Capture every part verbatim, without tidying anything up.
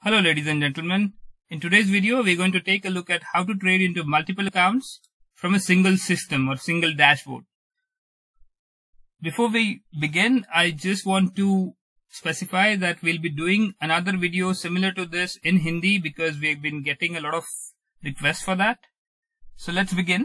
Hello ladies and gentlemen, in today's video we're going to take a look at how to trade into multiple accounts from a single system or single dashboard. Before we begin, I just want to specify that we'll be doing another video similar to this in Hindi because we've been getting a lot of requests for that. So let's begin.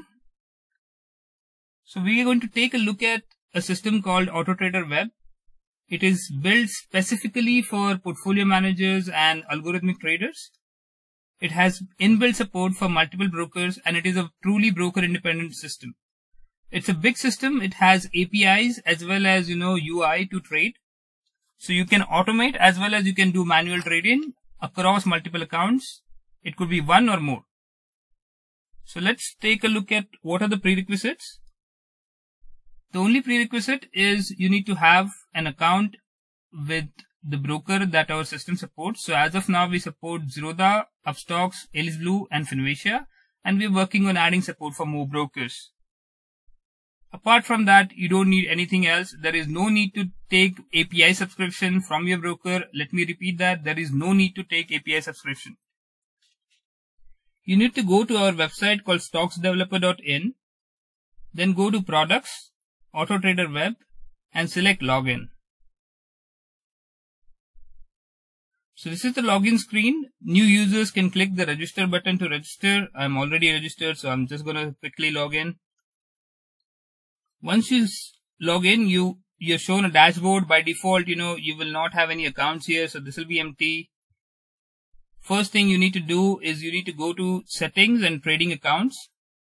So we are going to take a look at a system called AutoTrader Web. It is built specifically for portfolio managers and algorithmic traders. It has inbuilt support for multiple brokers and it is a truly broker independent system. It's a big system. It has A P Is as well as, you know, U I to trade. So you can automate as well as you can do manual trading across multiple accounts. It could be one or more. So let's take a look at what are the prerequisites. The only prerequisite is you need to have an account with the broker that our system supports. So as of now, we support Zerodha, Upstox, Elisblue and Finvicia, and we're working on adding support for more brokers. Apart from that, you don't need anything else. There is no need to take A P I subscription from your broker. Let me repeat that. There is no need to take A P I subscription. You need to go to our website called stocks developer dot in, then go to Products, AutoTrader Web, and select Login. So this is the login screen. New users can click the register button to register. I'm already registered, so I'm just going to quickly log in. Once you log in, you, you're shown a dashboard. By default, you know, you will not have any accounts here, so this will be empty. First thing you need to do is you need to go to Settings and Trading Accounts.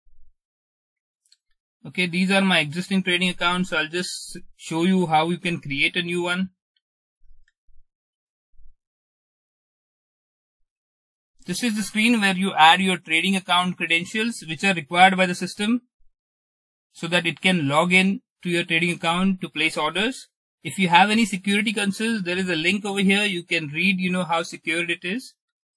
Okay, these are my existing trading accounts. So I'll just show you how you can create a new one. This is the screen where you add your trading account credentials, which are required by the system so that it can log in to your trading account to place orders. If you have any security concerns, there is a link over here. You can read, you know, how secure it is.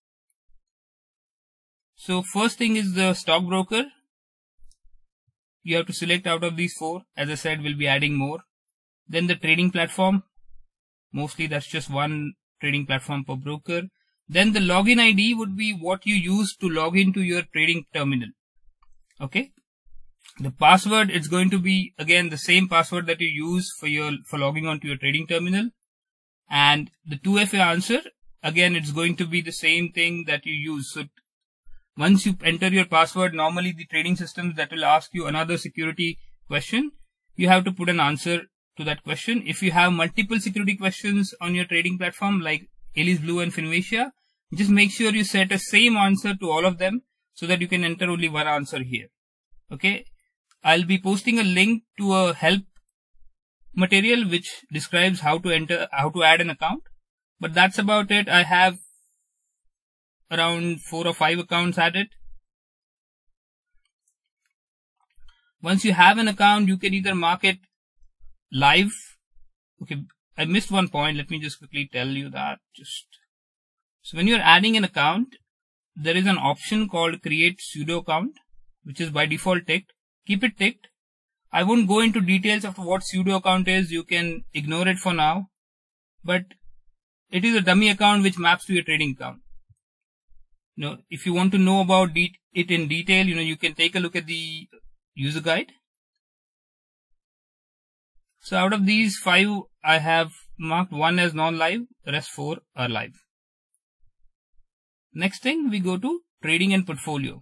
So first thing is the stockbroker. You have to select out of these four. As I said, we'll be adding more. Then the trading platform. Mostly that's just one trading platform per broker. Then the login I D would be what you use to log into your trading terminal. Okay. The password, it's going to be again the same password that you use for your for logging onto your trading terminal. And the two F A answer, again, it's going to be the same thing that you use. So once you enter your password, normally the trading systems that will ask you another security question, you have to put an answer to that question. If you have multiple security questions on your trading platform like Elisblue and Finvicia, just make sure you set a same answer to all of them so that you can enter only one answer here. Okay. I'll be posting a link to a help material which describes how to enter, how to add an account. But that's about it. I have around four or five accounts added. Once you have an account, you can either mark it live. Okay, I missed one point. Let me just quickly tell you that. Just so when you're adding an account, there is an option called create pseudo account, which is by default ticked. Keep it ticked. I won't go into details of what pseudo account is. You can ignore it for now, but it is a dummy account which maps to your trading account. You know, if you want to know about it in detail, you know, you can take a look at the user guide. So out of these five, I have marked one as non-live, the rest four are live. Next thing, we go to trading and portfolio.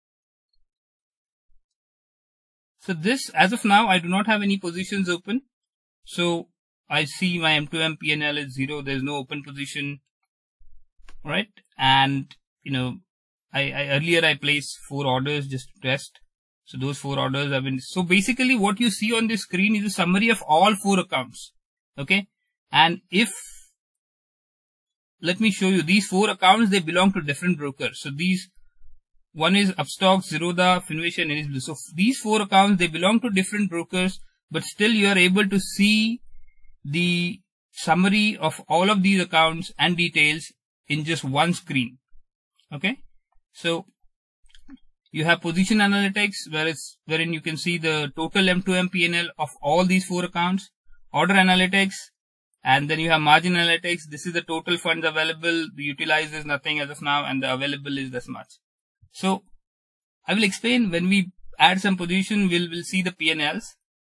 So this, as of now, I do not have any positions open. So I see my M two M P and L is zero. There's no open position, right? And you know, I, I earlier I placed four orders just to test. So those four orders have been, so basically what you see on this screen is a summary of all four accounts. Okay. And if, let me show you these four accounts, they belong to different brokers. So these, one is Upstox, Zerodha, Finvicia and Elisblue. So these four accounts, they belong to different brokers, but still you are able to see the summary of all of these accounts and details in just one screen. Okay, so you have position analytics, where it's, wherein you can see the total M two M P and L of all these four accounts, order analytics, And then you have margin analytics. This is the total funds available. The utilized is nothing as of now, and the available is this much. So I will explain when we add some position, we'll, we'll see the P and Ls.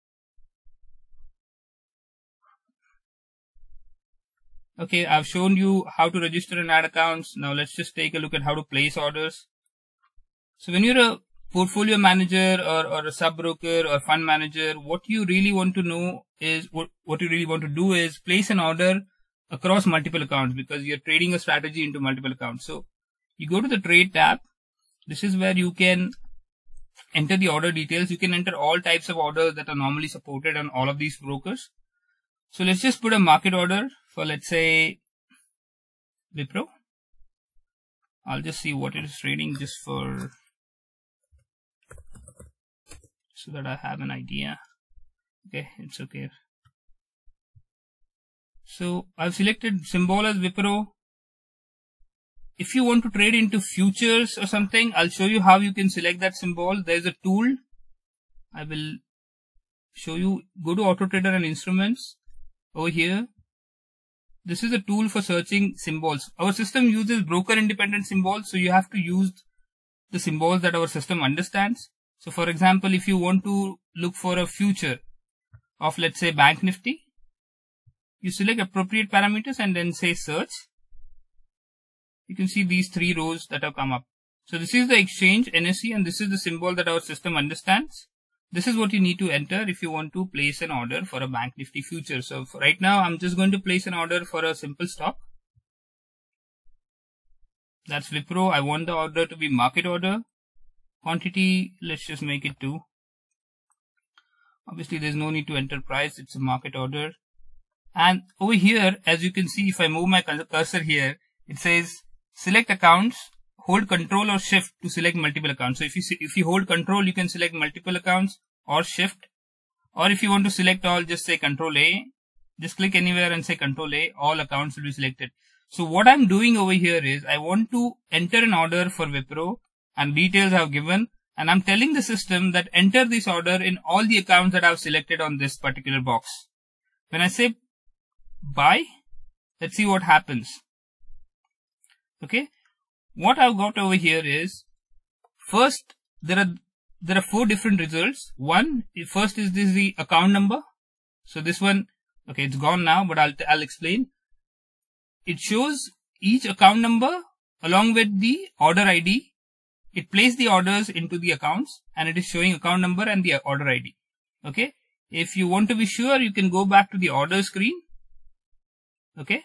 Okay, I've shown you how to register and add accounts. Now let's just take a look at how to place orders. So when you're a portfolio manager or, or a sub-broker or fund manager, what you really want to know is, what, what you really want to do is place an order across multiple accounts, because you're trading a strategy into multiple accounts. So you go to the trade tab. This is where you can enter the order details. You can enter all types of orders that are normally supported on all of these brokers. So let's just put a market order for, let's say, Wipro. I'll just see what it is trading just for, so that I have an idea. Okay, it's okay. So I've selected symbol as Wipro. If you want to trade into futures or something, I'll show you how you can select that symbol. There's a tool. I will show you. Go to Auto Trader and Instruments. Over here, this is a tool for searching symbols. Our system uses broker independent symbols, so you have to use the symbols that our system understands. So for example, if you want to look for a future of, let's say, Bank Nifty, you select appropriate parameters and then say search. You can see these three rows that have come up. So this is the exchange, N S E, and this is the symbol that our system understands. This is what you need to enter if you want to place an order for a Bank Nifty future. So right now, I'm just going to place an order for a simple stock. That's Wipro. I want the order to be market order. Quantity, let's just make it two. Obviously, there's no need to enter price. It's a market order. And over here, as you can see, if I move my cursor here, it says select accounts, hold control or shift to select multiple accounts. So if you if you hold control, you can select multiple accounts, or shift. Or if you want to select all, just say control A. Just click anywhere and say control A. All accounts will be selected. So what I'm doing over here is I want to enter an order for Wipro, and details I've given, and I'm telling the system that enter this order in all the accounts that I've selected on this particular box. When I say buy, let's see what happens. Okay, what I've got over here is, first there are there are four different results. One, first is this the account number. So this one, okay, it's gone now, but I'll I'll explain. It shows each account number along with the order I D. It places the orders into the accounts, and it is showing account number and the order I D. Okay, if you want to be sure, you can go back to the order screen. Okay,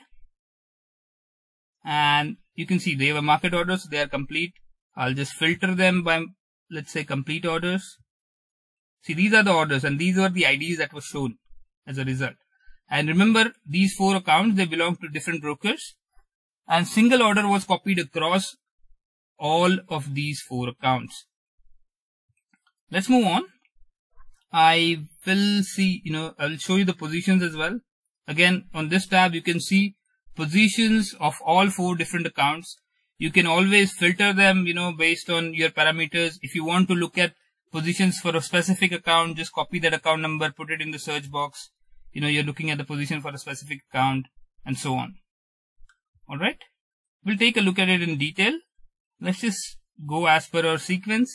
and you can see they have a market orders, they are complete. I'll just filter them by, let's say, complete orders. See, these are the orders, and these are the I Ds that were shown as a result. And remember, these four accounts, they belong to different brokers, and single order was copied across all of these four accounts. Let's move on. I will see, you know, I'll show you the positions as well. Again, on this tab, you can see positions of all four different accounts. You can always filter them, you know, based on your parameters. If you want to look at positions for a specific account, just copy that account number, put it in the search box. You know, you're looking at the position for a specific account, and so on. All right. We'll take a look at it in detail. Let's just go as per our sequence.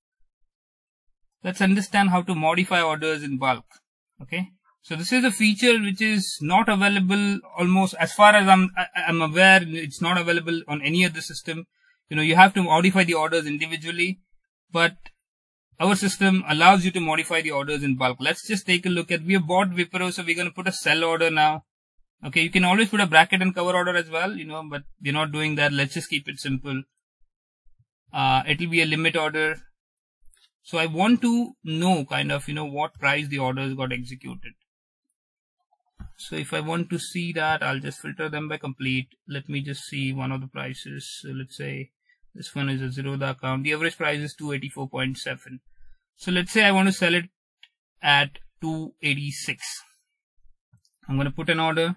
Let's understand how to modify orders in bulk. Okay. So this is a feature which is not available almost, as far as I'm, I'm aware, it's not available on any other system. You know, you have to modify the orders individually, but our system allows you to modify the orders in bulk. Let's just take a look at, we have bought Wipro, so we're going to put a sell order now. Okay. You can always put a bracket and cover order as well, you know, but we're not doing that. Let's just keep it simple. Uh, it will be a limit order. So I want to know kind of, you know, what price the orders got executed. So if I want to see that, I'll just filter them by complete. Let me just see one of the prices. So let's say this one is a Zerodha account. The average price is two eighty-four point seven. So let's say I want to sell it at two eighty-six. I'm going to put an order.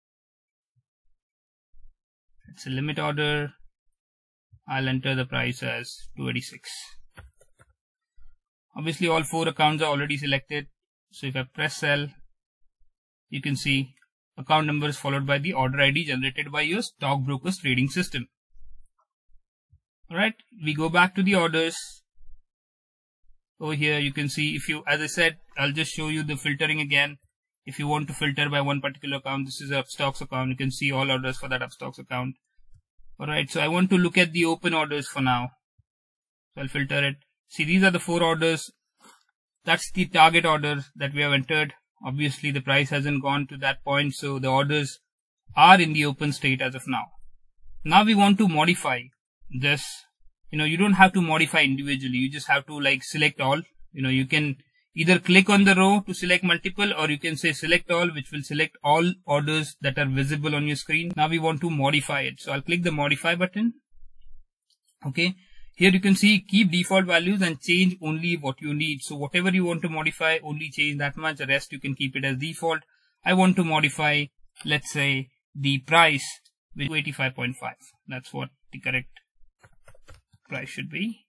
It's a limit order. I'll enter the price as two eighty-six. Obviously, all four accounts are already selected. So if I press sell, you can see account number is followed by the order I D generated by your stockbroker's trading system. Alright, we go back to the orders. Over here you can see, if you, as I said, I'll just show you the filtering again. If you want to filter by one particular account, this is a Upstox account. You can see all orders for that Upstox account. Alright, so I want to look at the open orders for now. So I'll filter it. See, these are the four orders. That's the target order that we have entered. Obviously the price hasn't gone to that point, so the orders are in the open state as of now. Now we want to modify this. You know, you don't have to modify individually. You just have to like select all. You know, you can either click on the row to select multiple, or you can say select all, which will select all orders that are visible on your screen. Now we want to modify it. So I'll click the modify button. Okay. Here you can see keep default values and change only what you need. So whatever you want to modify, only change that much. The rest you can keep it as default. I want to modify, let's say, the price with eighty-five point five. That's what the correct price should be.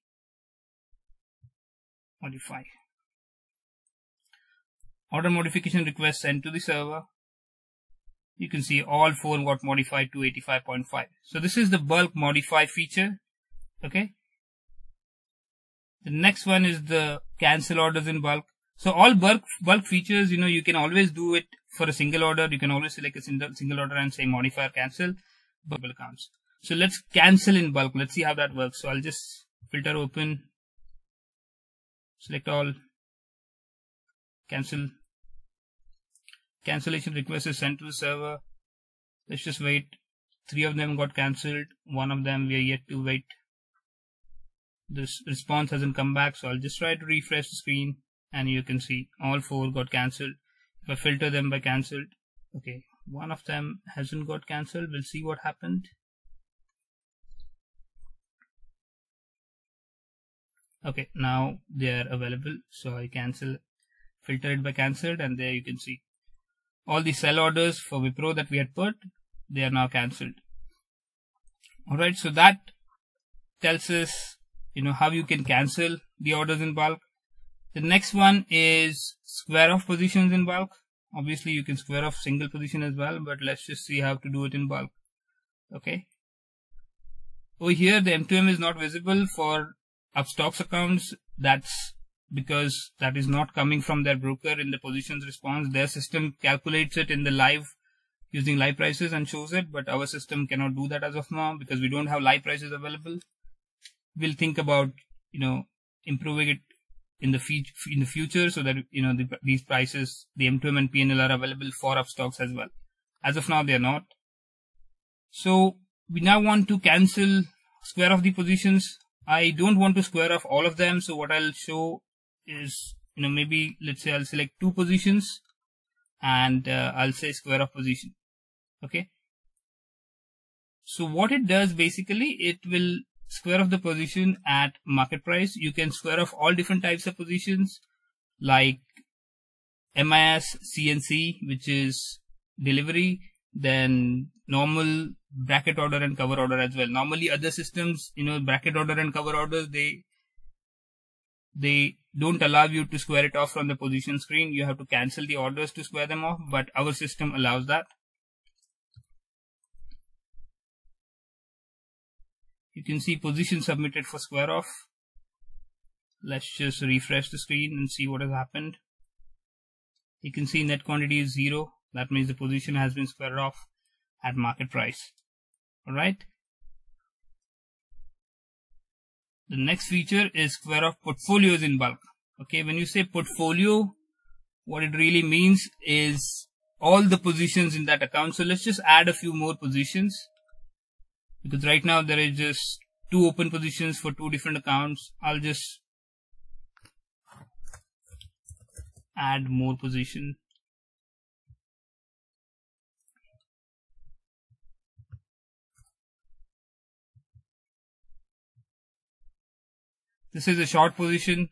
Modify. Order modification request sent to the server. You can see all four got modified to eighty-five point five. So this is the bulk modify feature. Okay. The next one is the cancel orders in bulk. So all bulk bulk features, you know, you can always do it for a single order. You can always select a single, single order and say modify or cancel bulk accounts. So let's cancel in bulk. Let's see how that works. So I'll just filter open, select all, cancel. Cancellation request is sent to the server. Let's just wait. Three of them got cancelled. One of them we are yet to wait. This response hasn't come back, so I'll just try to refresh the screen and you can see all four got cancelled. If I filter them by cancelled, okay, one of them hasn't got cancelled. We'll see what happened. Okay, now they are available, so I cancel, filter it by cancelled, and there you can see all the sell orders for Wipro that we had put, they are now cancelled. Alright, so that tells us, you know, how you can cancel the orders in bulk. The next one is square off positions in bulk. Obviously you can square off single position as well, but let's just see how to do it in bulk. Okay. Over here the M two M is not visible for Upstox accounts. That's because that is not coming from their broker in the positions response. Their system calculates it in the live using live prices and shows it, but our system cannot do that as of now because we don't have live prices available. We'll think about, you know, improving it in the fe in the future so that, you know, the, these prices, the M two M and P and L are available for Upstox as well. As of now, they are not. So we now want to cancel square off the positions. I don't want to square off all of them. So what I'll show is, you know, maybe let's say I'll select two positions and uh, I'll say square off position. Okay. So what it does basically, it will square off the position at market price. You can square off all different types of positions like M I S, C N C, which is delivery, then normal bracket order and cover order as well. Normally other systems, you know, bracket order and cover orders, they they don't allow you to square it off from the position screen. You have to cancel the orders to square them off, but our system allows that. You can see position submitted for square off. Let's just refresh the screen and see what has happened. You can see net quantity is zero. That means the position has been squared off at market price. Alright. The next feature is square off portfolios in bulk. Okay, when you say portfolio, what it really means is all the positions in that account. So let's just add a few more positions, because right now there is just two open positions for two different accounts. I'll just add more position. This is a short position.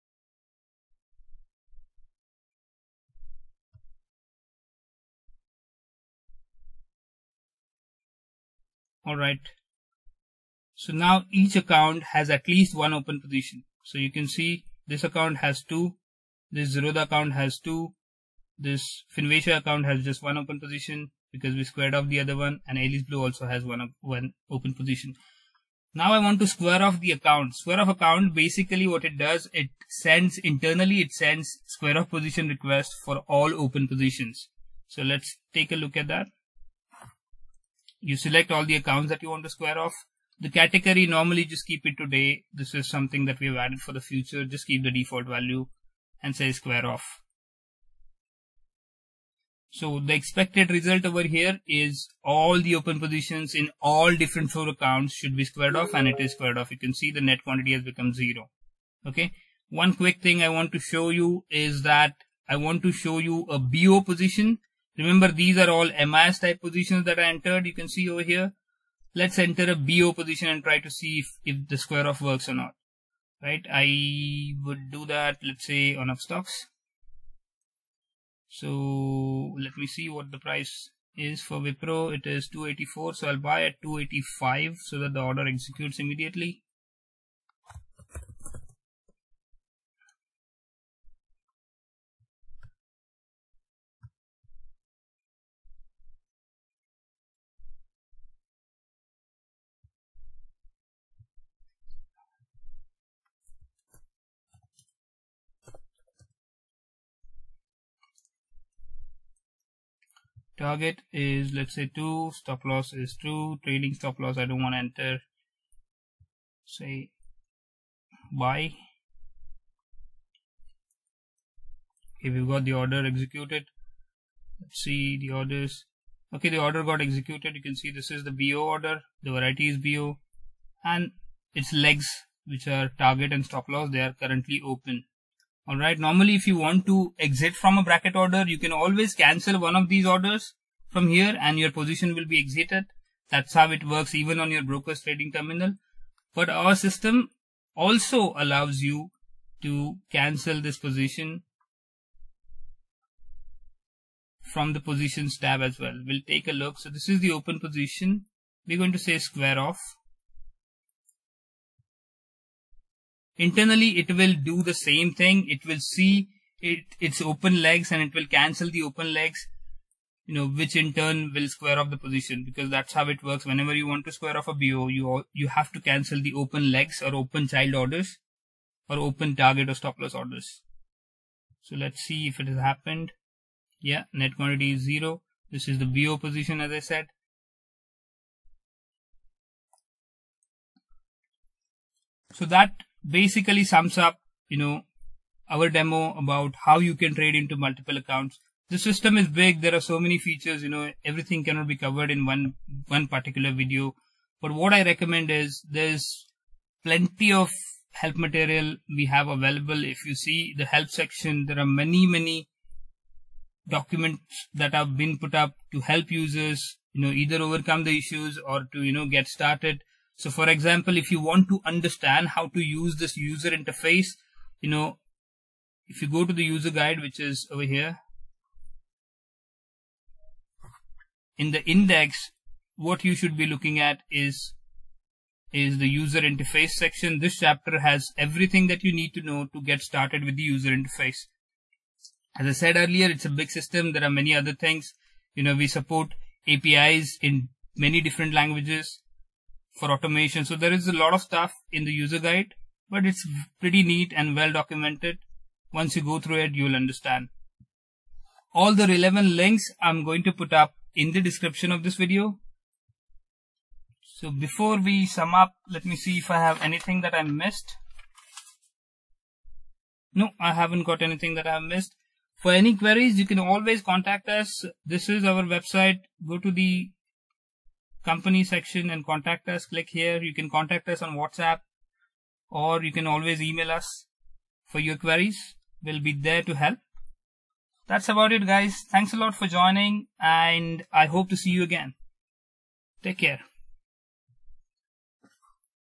Alright. So now each account has at least one open position. So you can see this account has two, this Zerodha account has two, This Finvacia account has just one open position because we squared off the other one, and Alice Blue also has one, one open position. Now I want to square off the account. Square off account, basically what it does, it sends internally, it sends square off position request for all open positions. So let's take a look at that. You select all the accounts that you want to square off. The category, normally just keep it today. This is something that we have added for the future. Just keep the default value and say square off. So the expected result over here is all the open positions in all different four accounts should be squared off, and it is squared off. You can see the net quantity has become zero. Okay. One quick thing I want to show you is that I want to show you a B O position. Remember, these are all M I S type positions that I entered. You can see over here. Let's enter a B O position and try to see if, if the square off works or not. Right. I would do that, let's say, on Upstocks. So let me see what the price is for Wipro. It is two eighty-four. So I'll buy at two eighty-five so that the order executes immediately. Target is, let's say, two, stop loss is two, trailing stop loss I don't want to enter, say buy. Okay, we've got the order executed. Let's see the orders. Okay, the order got executed. You can see this is the B O order, the variety is B O, and its legs, which are target and stop loss, they are currently open. Alright, normally if you want to exit from a bracket order, you can always cancel one of these orders from here and your position will be exited. That's how it works even on your broker's trading terminal. But our system also allows you to cancel this position from the positions tab as well. We'll take a look. So this is the open position. We're going to say square off. Internally, it will do the same thing. It will see it, its open legs and it will cancel the open legs, you know, which in turn will square off the position, because that's how it works. Whenever you want to square off a B O, you, you have to cancel the open legs or open child orders or open target or stop loss orders. So let's see if it has happened. Yeah, net quantity is zero. This is the B O position, as I said. So that basically sums up, you know, our demo about how you can trade into multiple accounts. The system is big. There are so many features, you know, everything cannot be covered in one, one particular video. But what I recommend is there's plenty of help material we have available. If you see the help section, there are many, many documents that have been put up to help users, you know, either overcome the issues or to, you know, get started. So for example, if you want to understand how to use this user interface, you know, if you go to the user guide, which is over here, in the index, what you should be looking at is, is the user interface section. This chapter has everything that you need to know to get started with the user interface. As I said earlier, it's a big system. There are many other things. You know, we support A P Is in many different languages for automation. So there is a lot of stuff in the user guide, but it's pretty neat and well documented. Once you go through it, you'll understand. All the relevant links I'm going to put up in the description of this video. So before we sum up, let me see if I have anything that I missed. No, I haven't got anything that I have missed. For any queries, you can always contact us. This is our website. Go to the company section and contact us. Click here. You can contact us on WhatsApp, or you can always email us for your queries. We'll be there to help. That's about it, guys. Thanks a lot for joining, and I hope to see you again. Take care.